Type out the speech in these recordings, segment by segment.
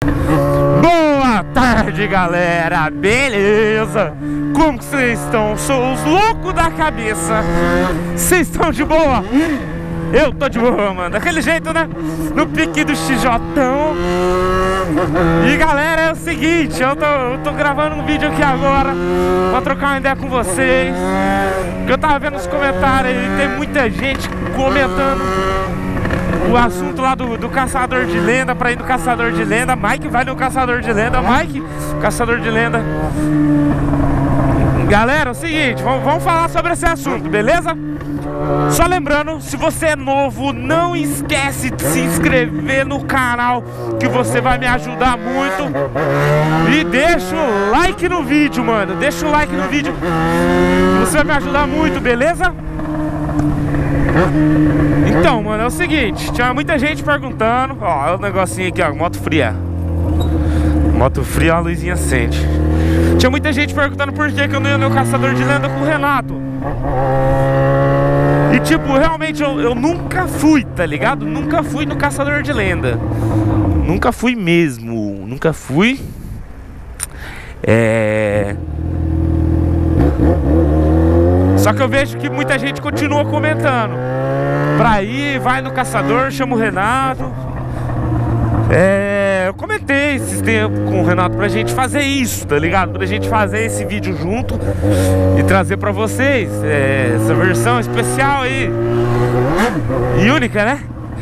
Boa tarde, galera, beleza? Como que vocês estão? Sou os loucos da cabeça. Vocês estão de boa? Eu tô de boa, mano, daquele jeito, né? No pique do XJão. E galera, é o seguinte, eu tô gravando um vídeo aqui agora pra trocar uma ideia com vocês. Que eu tava vendo os comentários aí, tem muita gente comentando o assunto lá do caçador de lenda, pra ir no caçador de lenda. Mike vai no caçador de lenda, Mike, caçador de lenda. Galera, é o seguinte, vamos falar sobre esse assunto, beleza? Só lembrando, se você é novo, não esquece de se inscrever no canal, que você vai me ajudar muito. E deixa o like no vídeo, mano, deixa o like no vídeo, você vai me ajudar muito, beleza? Então, mano, é o seguinte, tinha muita gente perguntando. Ó, o negocinho aqui, ó, moto fria. Moto fria, a luzinha acende. Tinha muita gente perguntando por que eu não ia no caçador de lenda com o Renato. E tipo, realmente eu nunca fui, tá ligado? Nunca fui no caçador de lenda. Nunca fui mesmo. Nunca fui. Só que eu vejo que muita gente continua comentando pra ir, vai no caçador, chama o Renato. Eu comentei esses tempos com o Renato pra gente fazer isso, tá ligado? Pra gente fazer esse vídeo junto e trazer pra vocês essa versão especial aí e única, né?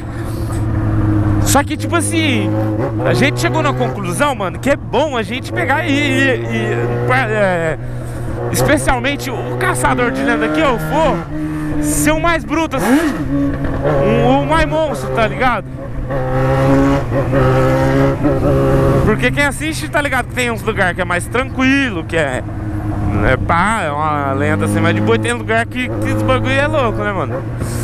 Só que tipo assim, a gente chegou na conclusão, mano, que é bom a gente pegar especialmente o caçador de lenda que eu for ser o mais bruto, assim, o mais monstro, tá ligado? Porque quem assiste tá ligado que tem uns lugares que é mais tranquilo, que é uma lenda assim mais de boa. Tem lugar que os bagulho é louco, né, mano?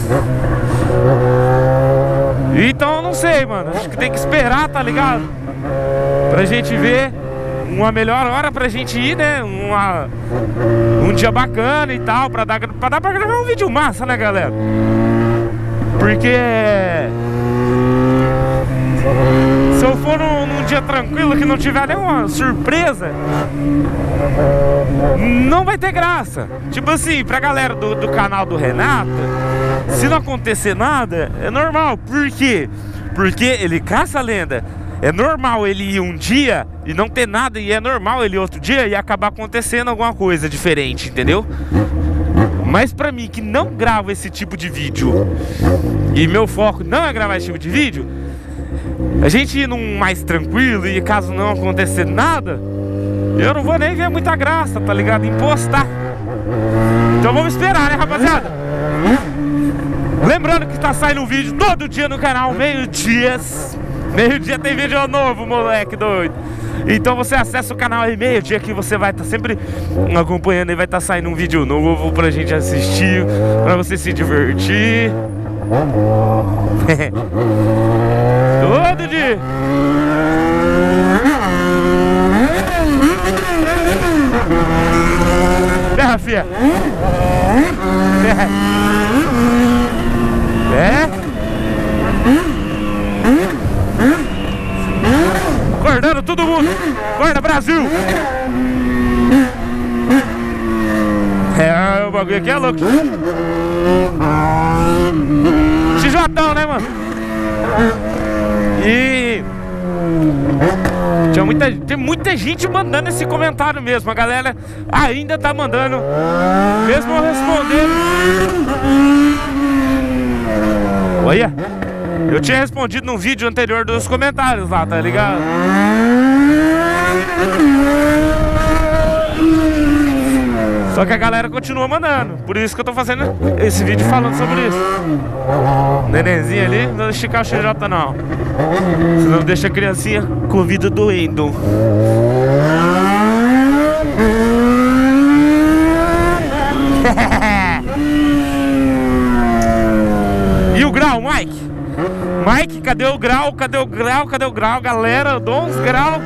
Então eu não sei, mano, acho que tem que esperar, tá ligado? Pra gente ver uma melhor hora pra gente ir, né? Um dia bacana e tal, pra dar pra gravar um vídeo massa, né, galera? Porque se eu for num dia tranquilo, que não tiver nenhuma surpresa, não vai ter graça. Tipo assim, pra galera do canal do Renato, se não acontecer nada, é normal. Por quê? Porque ele caça a lenda. É normal ele ir um dia e não ter nada, e é normal ele ir outro dia e acabar acontecendo alguma coisa diferente, entendeu? Mas pra mim, que não gravo esse tipo de vídeo, e meu foco não é gravar esse tipo de vídeo, a gente ir num mais tranquilo e caso não acontecer nada, eu não vou nem ver muita graça, tá ligado? Em postar. Então vamos esperar, né, rapaziada? Lembrando que tá saindo um vídeo todo dia no canal, meio-dia tem vídeo novo, moleque doido. Então você acessa o canal aí meio-dia, que você vai estar sempre acompanhando e vai estar saindo um vídeo novo pra gente assistir, pra você se divertir. Todo dia. Fia. Acordando todo mundo. Acorda, Brasil. O bagulho aqui é louco. XJão, né, mano? E tem muita gente mandando esse comentário mesmo. A galera ainda tá mandando, mesmo eu respondendo. Olha, eu tinha respondido num vídeo anterior dos comentários lá, tá ligado? Só que a galera continua mandando. Por isso que eu tô fazendo esse vídeo falando sobre isso. Nenenzinho ali, não deixa esticar o XJ não, senão deixa a criancinha com vida doendo. E o grau, Mike? Mike, cadê o grau? Cadê o grau? Cadê o grau? Galera, eu dou uns graus.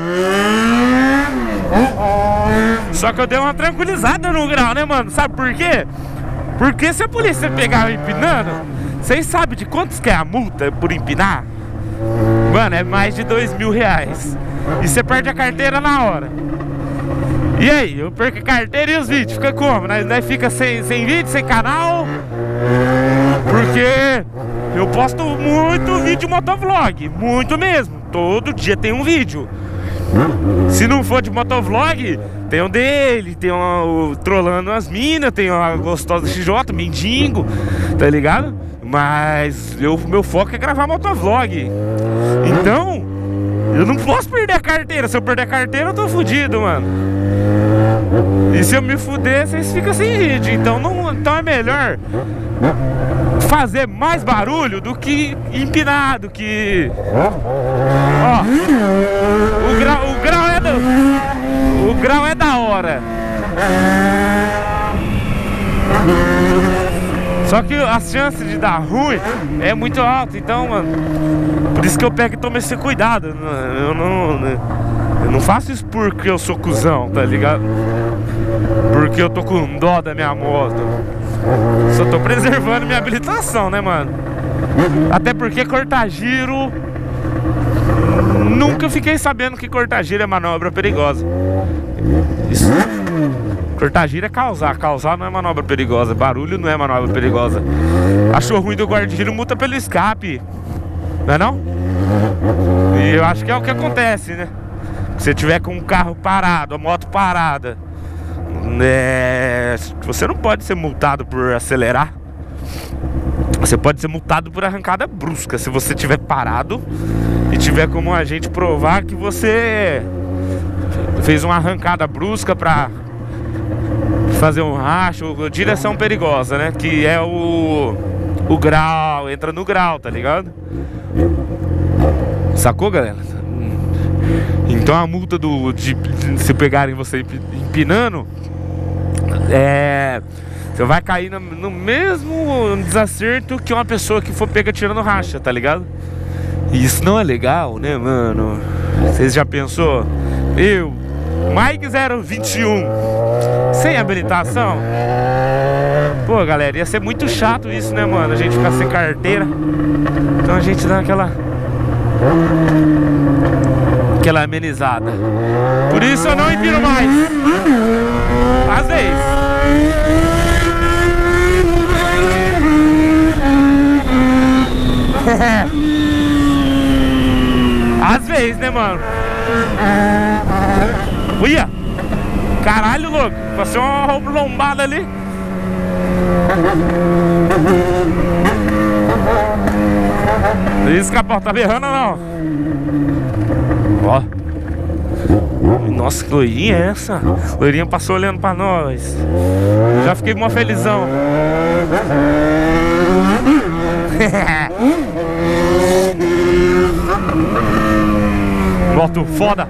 Só que eu dei uma tranquilizada no grau, né, mano? Sabe por quê? Porque se a polícia pegar eu empinando, vocês sabem de quantos que é a multa por empinar? Mano, é mais de R$2.000. e você perde a carteira na hora. E aí, eu perco a carteira e os vídeos, fica como? Nós fica sem vídeo, sem canal. Porque eu posto muito vídeo motovlog, muito mesmo. Todo dia tem um vídeo. Se não for de motovlog, tem um dele, tem um trolando as minas, tem uma gostosa XJ, mendigo, tá ligado? Mas meu foco é gravar motovlog. Então, eu não posso perder a carteira. Se eu perder a carteira, eu tô fudido, mano. E se eu me fuder, vocês ficam sem vídeo. Então, então é melhor fazer mais barulho do que empinar, do que... Ó, o grau é da hora. Só que as chances de dar ruim é muito alta. Então, mano, por isso que eu pego e tomo esse cuidado. Eu não faço isso porque eu sou cuzão, tá ligado? Porque eu tô com dó da minha moto. Só tô preservando minha habilitação, né, mano? Até porque cortar giro... Nunca fiquei sabendo que cortar giro é manobra perigosa. Isso. Cortar giro é causar. Causar não é manobra perigosa. Barulho não é manobra perigosa. Achou ruim do guarda-giro, multa pelo escape. Não é não? E eu acho que é o que acontece, né? Se você tiver com um carro parado, a moto parada, você não pode ser multado por acelerar. Você pode ser multado por arrancada brusca. Se você tiver parado e tiver como a gente provar que você fez uma arrancada brusca pra fazer um racho, direção perigosa, né? Que é o grau, entra no grau, tá ligado? Sacou, galera? Então a multa de se pegarem você empinando, você vai cair no mesmo desacerto que uma pessoa que for pega tirando racha, tá ligado? E isso não é legal, né, mano? Vocês já pensou? Eu, Mike 021, sem habilitação? Pô, galera, ia ser muito chato isso, né, mano? A gente ficar sem carteira. Então a gente dá aquela amenizada. Por isso eu não empino mais. Às vezes. Às vezes, né, mano? Uia! Caralho, louco! Passou uma lombada ali. Isso, capô, tá berrando ou não? Ó. Nossa, que loirinha é essa? Loirinha passou olhando pra nós. Já fiquei mó felizão. Moto foda.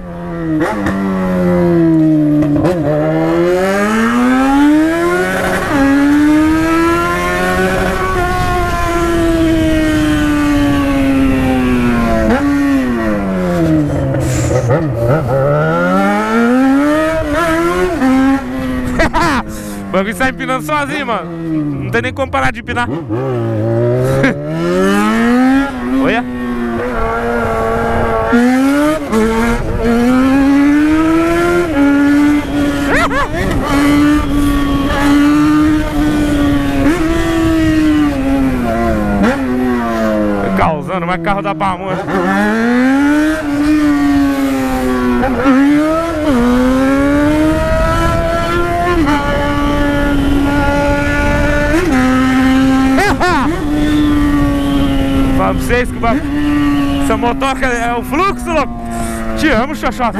O bagulho está empinando sozinho, mano. Não tem nem como parar de empinar. Olha. Causando, mas carro da pamonha. Fala pra vocês que essa motoca é o fluxo, louco. Te amo, xoxota.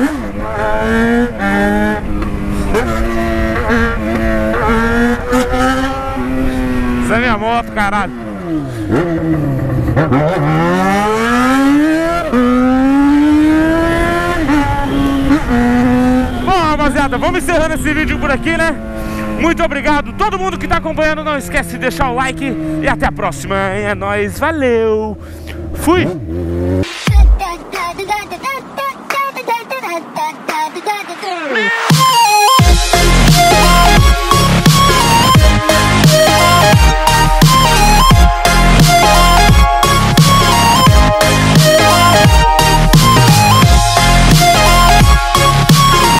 Essa é minha moto, caralho. Bom, rapaziada, vamos encerrando esse vídeo por aqui, né? Muito obrigado todo mundo que tá acompanhando. Não esquece de deixar o like e até a próxima. É nóis, valeu. Fui. Yeah.